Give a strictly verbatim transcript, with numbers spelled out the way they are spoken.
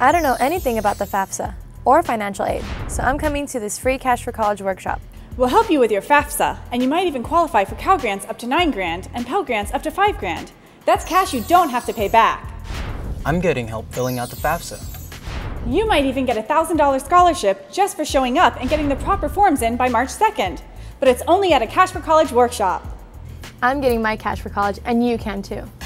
I don't know anything about the FAFSA or financial aid, so I'm coming to this free Cash for College workshop. We'll help you with your FAFSA, and you might even qualify for Cal Grants up to nine grand and Pell Grants up to five grand. That's cash you don't have to pay back. I'm getting help filling out the FAFSA. You might even get a one thousand dollar scholarship just for showing up and getting the proper forms in by March second. But it's only at a Cash for College workshop. I'm getting my Cash for College, and you can too.